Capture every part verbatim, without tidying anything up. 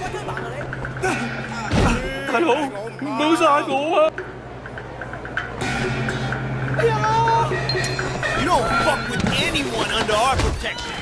大佬，唔好殺我啊 ！You don't fuck with anyone under our protection.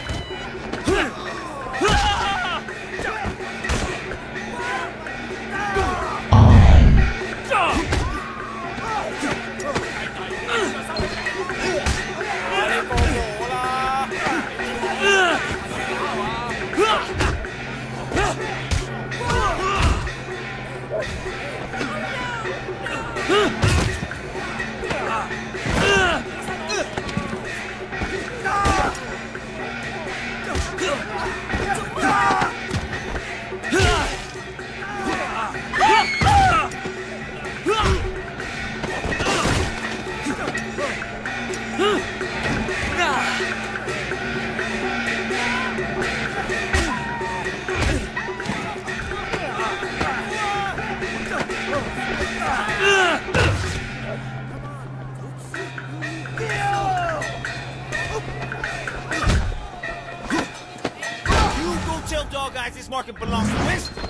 Tell Dog Eyes this market belongs to Winston.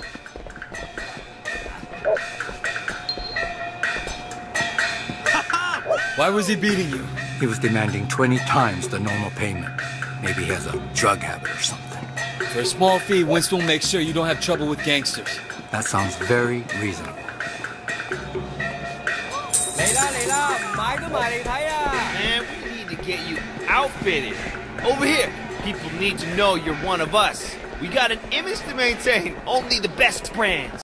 Why was he beating you? He was demanding twenty times the normal payment. Maybe he has a drug habit or something. For a small fee, Winston will make sure you don't have trouble with gangsters. That sounds very reasonable. Man, we need to get you outfitted. Over here. People need to know you're one of us. We got an image to maintain. Only the best brands.